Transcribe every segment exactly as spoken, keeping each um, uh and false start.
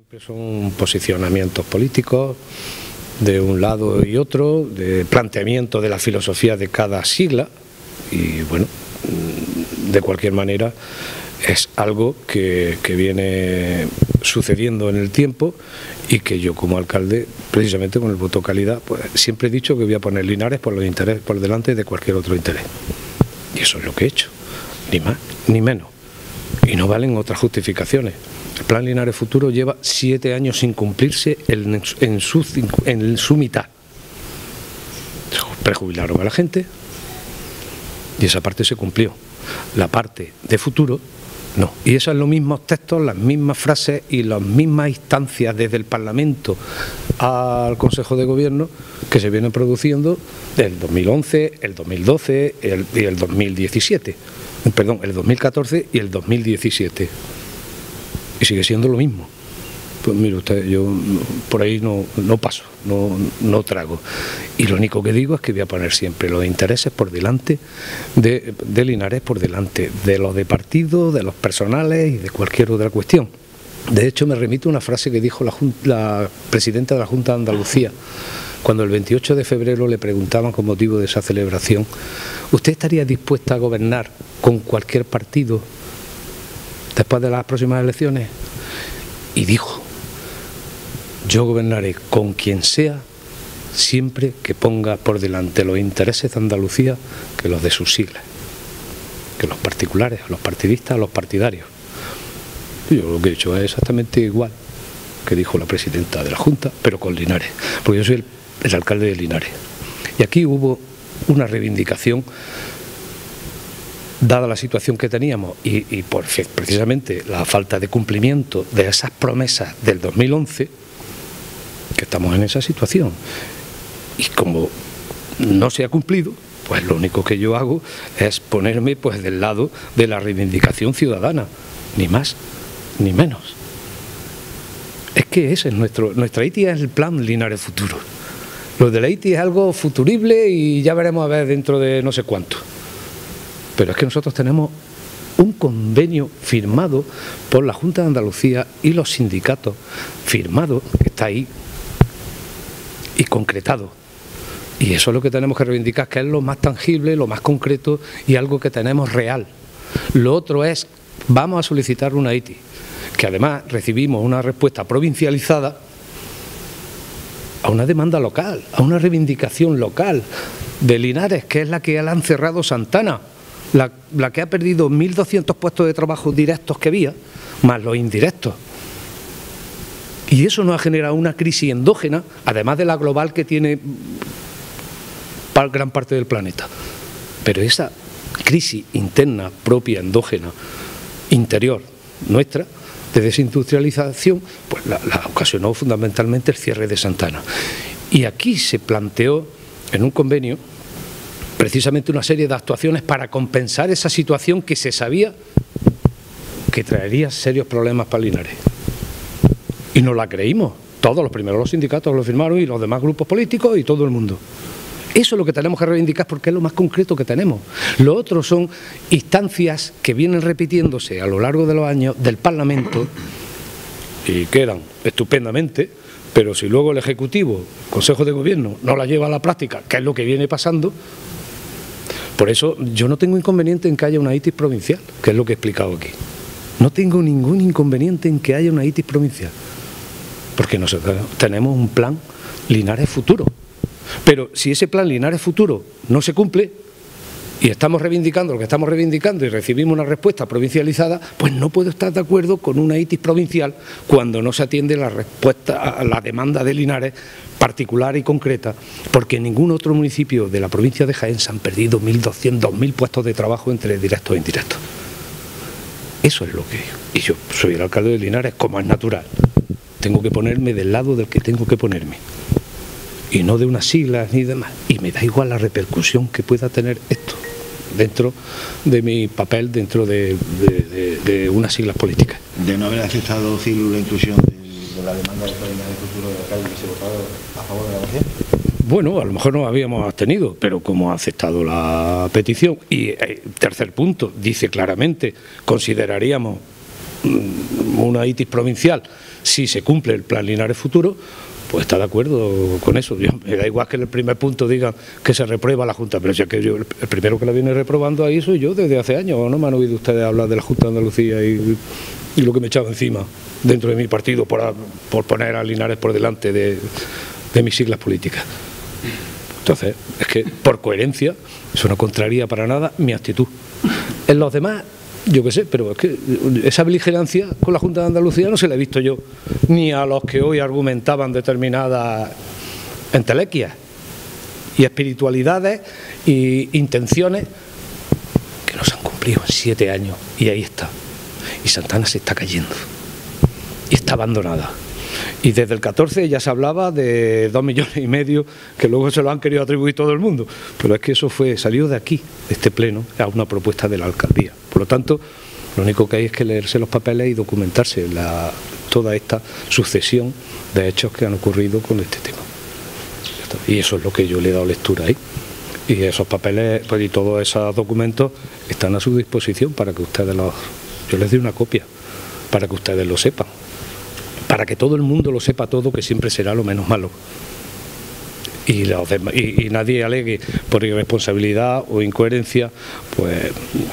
Son posicionamientos políticos de un lado y otro, de planteamiento de la filosofía de cada sigla y bueno, de cualquier manera es algo que, que viene sucediendo en el tiempo y que yo como alcalde, precisamente con el voto calidad, pues siempre he dicho que voy a poner Linares por los intereses por delante de cualquier otro interés. Y eso es lo que he hecho, ni más ni menos. Y no valen otras justificaciones. El Plan Linares Futuro lleva siete años sin cumplirse en, en, su, en su mitad. Prejubilaron a la gente y esa parte se cumplió. La parte de futuro, no. Y esos son los mismos textos, las mismas frases y las mismas instancias desde el Parlamento al Consejo de Gobierno que se vienen produciendo desde el dos mil once, el dos mil doce el, y el dos mil diecisiete. Perdón, el dos mil catorce y el dos mil diecisiete. Y sigue siendo lo mismo. Pues mire usted, yo por ahí no, no paso, no, no trago. Y lo único que digo es que voy a poner siempre los intereses por delante de, de Linares, por delante de los de partido, de los personales y de cualquier otra cuestión. De hecho, me remito a una frase que dijo la, la presidenta de la Junta de Andalucía, cuando el veintiocho de febrero le preguntaban con motivo de esa celebración: ¿usted estaría dispuesta a gobernar con cualquier partido después de las próximas elecciones? Y dijo: yo gobernaré con quien sea siempre que ponga por delante los intereses de Andalucía que los de sus siglas, que los particulares, los partidistas, los partidarios. Y yo lo que he hecho es exactamente igual que dijo la presidenta de la Junta, pero con Linares, porque yo soy el, el alcalde de Linares. Y aquí hubo una reivindicación, dada la situación que teníamos y, y por precisamente la falta de cumplimiento de esas promesas del dos mil once, que estamos en esa situación. Y como no se ha cumplido, pues lo único que yo hago es ponerme pues del lado de la reivindicación ciudadana, ni más ni menos. Es que ese es nuestro, nuestra I T I es el Plan Linares Futuro. Lo de la I T I es algo futurible y ya veremos a ver dentro de no sé cuánto. Pero es que nosotros tenemos un convenio firmado por la Junta de Andalucía y los sindicatos, firmado, que está ahí, y concretado. Y eso es lo que tenemos que reivindicar, que es lo más tangible, lo más concreto y algo que tenemos real. Lo otro es, vamos a solicitar una I T I, que además recibimos una respuesta provincializada a una demanda local, a una reivindicación local de Linares, que es la que le han cerrado Santana. La, la que ha perdido mil doscientos puestos de trabajo directos que había, más los indirectos. Y eso nos ha generado una crisis endógena, además de la global que tiene para gran parte del planeta. Pero esa crisis interna, propia, endógena, interior, nuestra, de desindustrialización, pues la, la ocasionó fundamentalmente el cierre de Santana. Y aquí se planteó en un convenio precisamente una serie de actuaciones para compensar esa situación que se sabía que traería serios problemas para Linares. Y nos la creímos, todos, los primeros los sindicatos lo firmaron y los demás grupos políticos y todo el mundo. Eso es lo que tenemos que reivindicar porque es lo más concreto que tenemos. Lo otro son instancias que vienen repitiéndose a lo largo de los años del Parlamento y quedan estupendamente, pero si luego el Ejecutivo, Consejo de Gobierno, no la lleva a la práctica, que es lo que viene pasando. Por eso yo no tengo inconveniente en que haya una I T I provincial, que es lo que he explicado aquí. No tengo ningún inconveniente en que haya una I T I provincial, porque nosotros tenemos un plan Linares Futuro. Pero si ese plan Linares Futuro no se cumple y estamos reivindicando lo que estamos reivindicando y recibimos una respuesta provincializada, pues no puedo estar de acuerdo con una I T I provincial cuando no se atiende la respuesta a la demanda de Linares particular y concreta, porque en ningún otro municipio de la provincia de Jaén se han perdido mil doscientos, dos mil puestos de trabajo entre directos e indirectos. Eso es lo que digo. Y yo soy el alcalde de Linares, como es natural. Tengo que ponerme del lado del que tengo que ponerme. Y no de unas siglas ni demás. Y me da igual la repercusión que pueda tener esto dentro de mi papel, dentro de, de, de, de unas siglas políticas. De no haber aceptado Cilu la inclusión de, de la demanda de Plan Linares Futuro del alcalde, que se votaba a favor de la moción. Bueno, a lo mejor nos habíamos abstenido, pero como ha aceptado la petición. Y eh, tercer punto, dice claramente, consideraríamos una I T I S provincial, si se cumple el Plan Linares Futuro, pues está de acuerdo con eso. Yo, me da igual que en el primer punto digan que se reprueba la Junta, pero ya que yo, el primero que la viene reprobando ahí soy yo desde hace años. ¿No me han oído ustedes hablar de la Junta de Andalucía y, y lo que me he echado encima dentro de mi partido por, por poner a Linares por delante de, de mis siglas políticas? Entonces, es que por coherencia, eso no contraría para nada mi actitud. En los demás, yo qué sé, pero es que esa beligerancia con la Junta de Andalucía no se la he visto yo, ni a los que hoy argumentaban determinadas entelequias y espiritualidades e intenciones que no se han cumplido en siete años, y ahí está. Y Santana se está cayendo y está abandonada. Y desde el catorce ya se hablaba de dos millones y medio, que luego se lo han querido atribuir todo el mundo. Pero es que eso fue salió de aquí, de este pleno, a una propuesta de la alcaldía. Por lo tanto, lo único que hay es que leerse los papeles y documentarse la, toda esta sucesión de hechos que han ocurrido con este tema. Y eso es lo que yo le he dado lectura ahí. Y esos papeles pues, y todos esos documentos están a su disposición para que ustedes los... Yo les doy una copia para que ustedes lo sepan. Para que todo el mundo lo sepa todo, que siempre será lo menos malo. Y, los demás, y, y nadie alegue por irresponsabilidad o incoherencia, pues,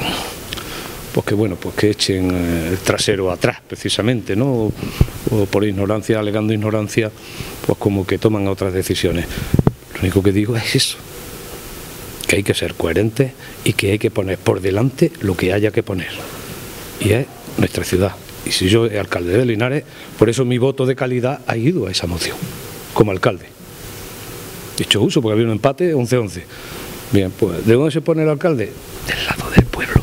pues que bueno, pues que echen el trasero atrás, precisamente, ¿no? O, o por ignorancia, alegando ignorancia, pues como que toman otras decisiones. Lo único que digo es eso, que hay que ser coherentes y que hay que poner por delante lo que haya que poner. Y es nuestra ciudad. Y si yo, el alcalde de Linares, por eso mi voto de calidad ha ido a esa moción, como alcalde. He hecho uso, porque había un empate once once. Bien, pues, ¿de dónde se pone el alcalde? Del lado del pueblo.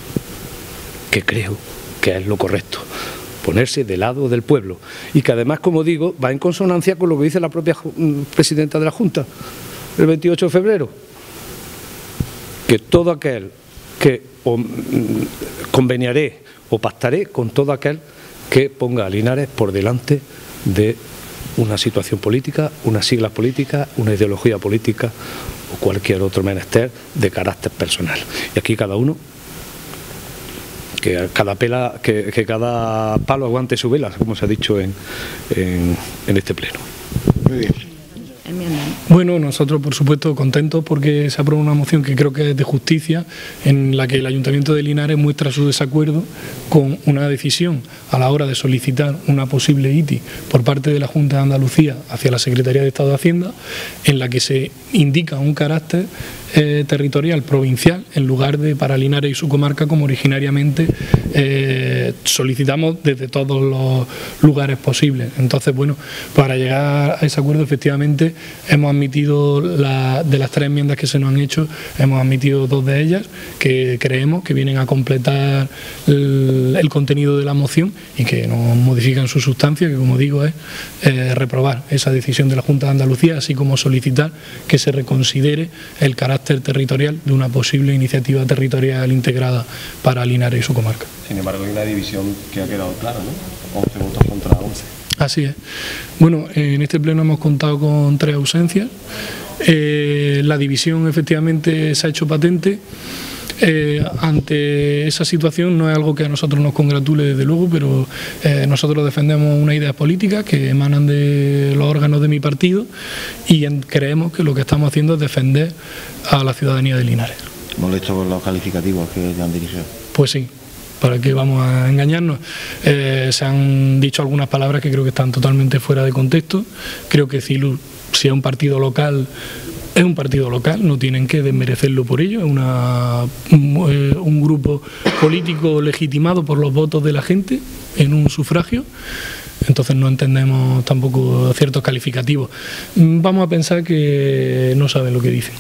Que creo que es lo correcto. Ponerse del lado del pueblo. Y que además, como digo, va en consonancia con lo que dice la propia presidenta de la Junta, el veintiocho de febrero. Que todo aquel que o, conveniaré o pactaré con todo aquel que ponga a Linares por delante de una situación política, unas siglas políticas, una ideología política o cualquier otro menester de carácter personal. Y aquí cada uno, que cada, pela, que, que cada palo aguante su vela, como se ha dicho en, en, en este pleno. Muy bien. Bueno, nosotros por supuesto contentos porque se aprueba una moción que creo que es de justicia, en la que el Ayuntamiento de Linares muestra su desacuerdo con una decisión a la hora de solicitar una posible I T I por parte de la Junta de Andalucía hacia la Secretaría de Estado de Hacienda, en la que se indica un carácter eh, territorial provincial en lugar de para Linares y su comarca, como originariamente eh, solicitamos desde todos los lugares posibles. Entonces, bueno, para llegar a ese acuerdo, efectivamente hemos admitido la, de las tres enmiendas que se nos han hecho, hemos admitido dos de ellas que creemos que vienen a completar el, el contenido de la moción y que no modifican su sustancia, que como digo es eh, reprobar esa decisión de la Junta de Andalucía, así como solicitar que se reconsidere el carácter territorial de una posible iniciativa territorial integrada para Linares y su comarca. Sin embargo, hay una división que ha quedado clara, ¿no? once votos contra once. Así es. Bueno, en este pleno hemos contado con tres ausencias. Eh, la división efectivamente se ha hecho patente. Eh, ante esa situación no es algo que a nosotros nos congratule desde luego, pero eh, nosotros defendemos una idea política que emanan de los órganos de mi partido y en, creemos que lo que estamos haciendo es defender a la ciudadanía de Linares. ¿Molesto con los calificativos que le han dirigido? Pues sí. ¿Para qué vamos a engañarnos? Eh, se han dicho algunas palabras que creo que están totalmente fuera de contexto. Creo que Cilu, si es un partido local, es un partido local, no tienen que desmerecerlo por ello, es una, un, eh, un grupo político legitimado por los votos de la gente en un sufragio. Entonces no entendemos tampoco ciertos calificativos. Vamos a pensar que no saben lo que dicen.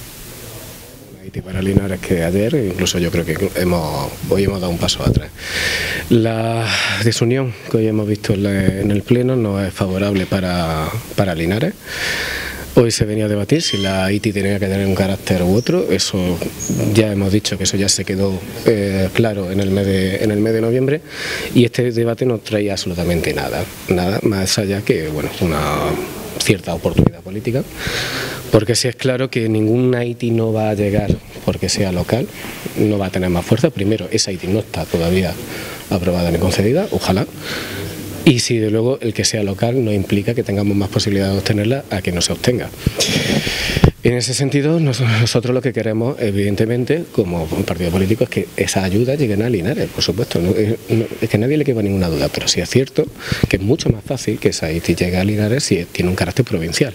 Para Linares, que ayer, incluso yo creo que hemos, hoy hemos dado un paso atrás. La desunión que hoy hemos visto en, la, en el Pleno no es favorable para, para Linares. Hoy se venía a debatir si la I T I tenía que tener un carácter u otro. Eso ya hemos dicho que eso ya se quedó eh, claro en el, mes de, en el mes de noviembre, y este debate no traía absolutamente nada, nada más allá que bueno, una cierta oportunidad política, porque sí es claro que ninguna I T I no va a llegar porque sea local, no va a tener más fuerza. Primero, esa I T I no está todavía aprobada ni concedida, ojalá. Y si de luego el que sea local no implica que tengamos más posibilidad de obtenerla a que no se obtenga. En ese sentido, nosotros lo que queremos, evidentemente, como partido político, es que esa ayuda llegue a Linares, por supuesto. No, no, es que nadie le quepa ninguna duda, pero sí es cierto que es mucho más fácil que esa I T I llegue a Linares si tiene un carácter provincial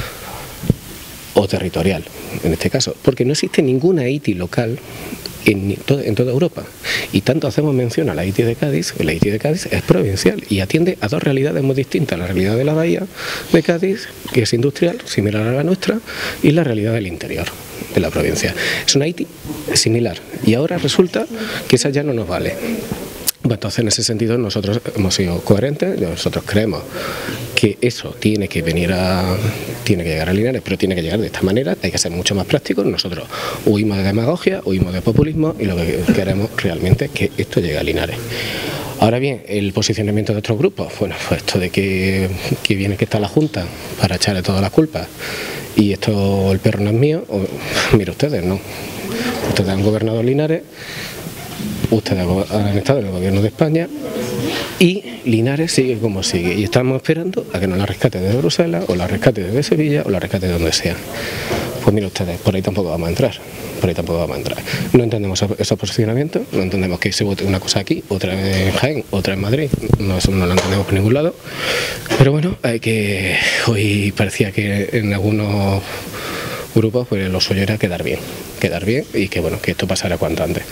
o territorial, en este caso, porque no existe ninguna I T I local En, en toda Europa, y tanto hacemos mención a la I T I de Cádiz. La I T I de Cádiz es provincial y atiende a dos realidades muy distintas: la realidad de la bahía de Cádiz, que es industrial, similar a la nuestra, y la realidad del interior de la provincia. Es una I T I similar, y ahora resulta que esa ya no nos vale. Bueno, entonces, en ese sentido, nosotros hemos sido coherentes. Nosotros creemos que eso tiene que venir a, tiene que llegar a Linares, pero tiene que llegar de esta manera. Hay que ser mucho más prácticos. Nosotros huimos de demagogia, huimos de populismo, y lo que queremos realmente es que esto llegue a Linares. Ahora bien, el posicionamiento de otros grupos, bueno, pues esto de que, que viene que está la Junta para echarle todas las culpas, y esto el perro no es mío, o, mire ustedes, no. Ustedes han gobernado Linares, ustedes han estado en el gobierno de España, y Linares sigue como sigue, y estamos esperando a que nos la rescate de Bruselas, o la rescate de Sevilla, o la rescate de donde sea. Pues mire ustedes, por ahí tampoco vamos a entrar, por ahí tampoco vamos a entrar. No entendemos esos posicionamientos, no entendemos que se vote una cosa aquí, otra en Jaén, otra en Madrid, no, eso no lo entendemos por ningún lado. Pero bueno, hay que, hoy parecía que en algunos grupos pues lo suyo era quedar bien, quedar bien y que bueno, que esto pasara cuanto antes.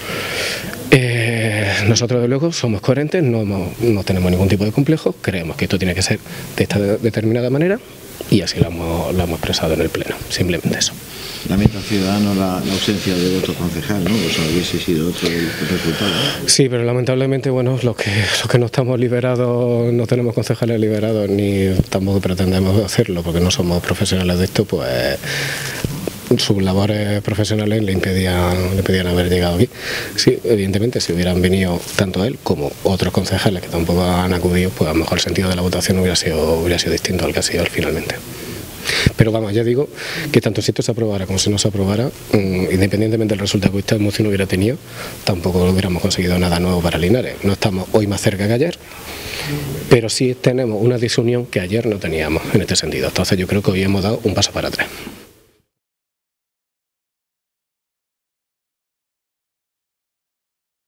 Eh, nosotros de luego somos coherentes, no, no tenemos ningún tipo de complejo, creemos que esto tiene que ser de esta determinada manera, y así lo hemos, lo hemos expresado en el Pleno, simplemente eso. Lamenta el ciudadano la, la ausencia de otro concejal, ¿no? O sea, hubiese sido otro el resultado. Sí, pero lamentablemente, bueno, los que, los que no estamos liberados, no tenemos concejales liberados, ni tampoco pretendemos hacerlo, porque no somos profesionales de esto, pues sus labores profesionales le impedían, le impedían haber llegado aquí. Sí, evidentemente, si hubieran venido tanto él como otros concejales que tampoco han acudido, pues a lo mejor el sentido de la votación hubiera sido, hubiera sido distinto al que ha sido finalmente. Pero vamos, ya digo que tanto si esto se aprobara como si no se aprobara, mmm, independientemente del resultado que esta moción hubiera tenido, tampoco hubiéramos conseguido nada nuevo para Linares. No estamos hoy más cerca que ayer, pero sí tenemos una disunión que ayer no teníamos en este sentido. Entonces yo creo que hoy hemos dado un paso para atrás.